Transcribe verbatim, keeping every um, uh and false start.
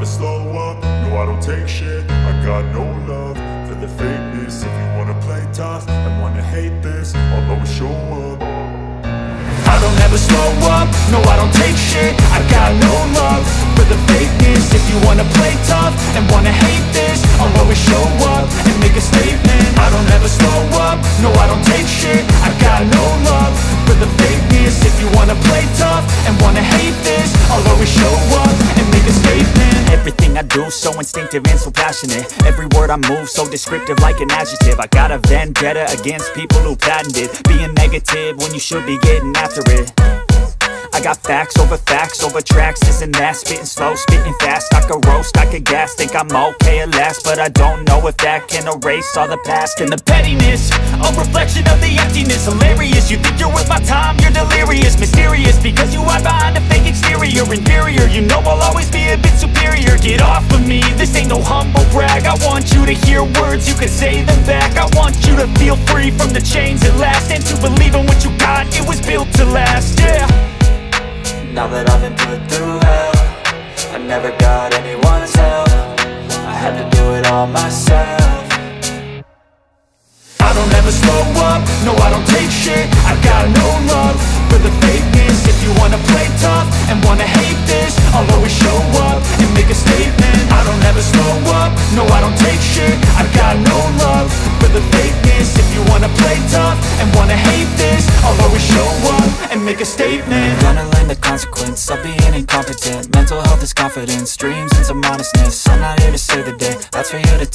never slow up, no I don't take shit. I got no love for the fakeness. If you wanna play tough and wanna hate this, I'll always show up. I don't ever slow up, no I don't take shit. I got no love for the fakeness. If you wanna play tough and wanna hate this, I'll always show up and make a statement. I don't ever slow up, no I don't take shit. I got no love for the fakeness. If you wanna play tough and wanna hate this, I'll always show up and make a statement. Everything I do so instinctive and so passionate. Every word I move so descriptive like an adjective. I got a vendetta against people who patented being negative when you should be getting after it. I got facts over facts over tracks, this and that. Spitting slow, spitting fast, I could roast, I could gas. Think I'm okay at last, but I don't know if that can erase all the past. And the pettiness, a reflection of the emptiness. Hilarious, you think you're worth my time, you're delirious. Mysterious, because you hide behind a fake exterior. Inferior, you know I'll always be a bit superior. Get off of me, this ain't no humble brag. I want you to hear words, you can say them back. I want you to feel free from the chains at last, and to believe in what you got, it was built to last, yeah. Now that I've been put through hell, I never got anyone's help. I had to do it all myself. I don't ever slow up, no I don't take shit. I got no love for the fakeness. If you wanna play tough and wanna hate this, I'll always show up and make a statement. I don't ever slow up, no I don't take shit. I got no love for the fakeness. If you wanna play tough and wanna hate this, I'll always show up and make a statement. Gonna learn the consequence of being incompetent. Mental health is confidence, dreams and some honestness. I'm not here to save the day, that's for you to